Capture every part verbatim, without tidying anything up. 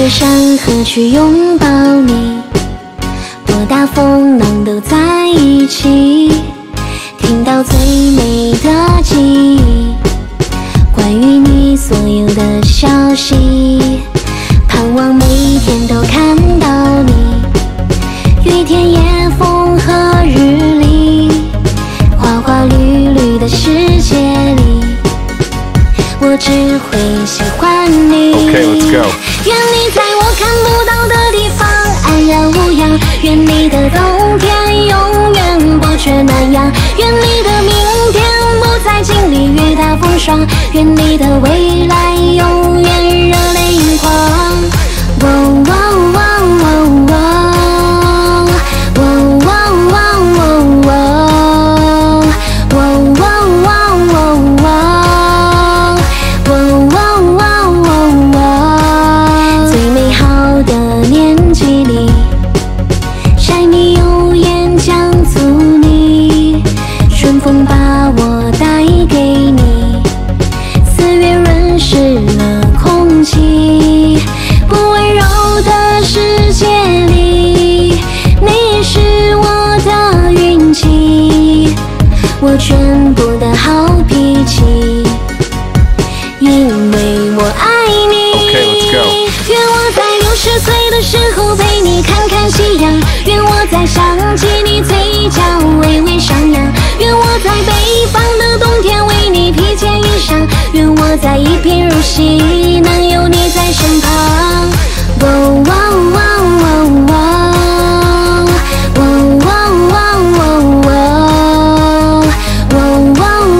越想和去拥抱你，多大风浪都在一起，听到最美的记忆，关于你所有的消息，盼望每一天都看到你，雨天夜风和日丽，花花绿绿的世界里，我只会喜欢你。 Okay, let's go. 愿你在我看不到的地方安然无恙，愿你的冬天永远不缺暖阳，愿你的明天不再经历雨打风霜，愿你的未来永远热泪盈眶。喔喔喔喔喔喔喔喔喔喔喔，最美好的年纪里，柴米油盐酱醋泥，春风把我带给你，四月润湿了空气，不温柔的世界里，你是我的运气，我全部的好脾气，因为我爱你。 Okay, let's go. 愿我在六十岁的时候陪你看看夕阳，愿我在想起你嘴角微微上扬，愿我在北方的冬天为你披件衣裳，愿我在一贫如洗能有你在身旁。喔喔喔喔喔喔喔喔喔喔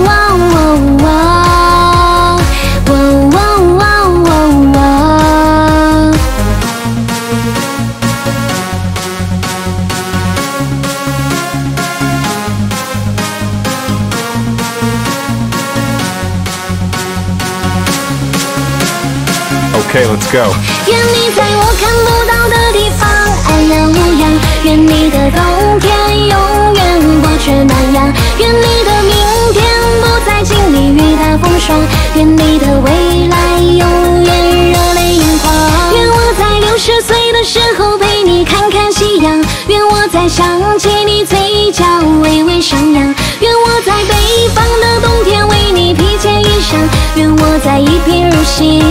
Okay, let's go. 愿你在我看不到的地方安然无恙，愿你的冬天永远不缺暖阳，愿你的明天不再经历雨打风霜，愿你的未来永远热泪盈眶。愿我在六十岁的时候陪你看看夕阳，愿我在想起你嘴角微微上扬，愿我在北方的冬天为你披件衣裳，愿我在一贫如洗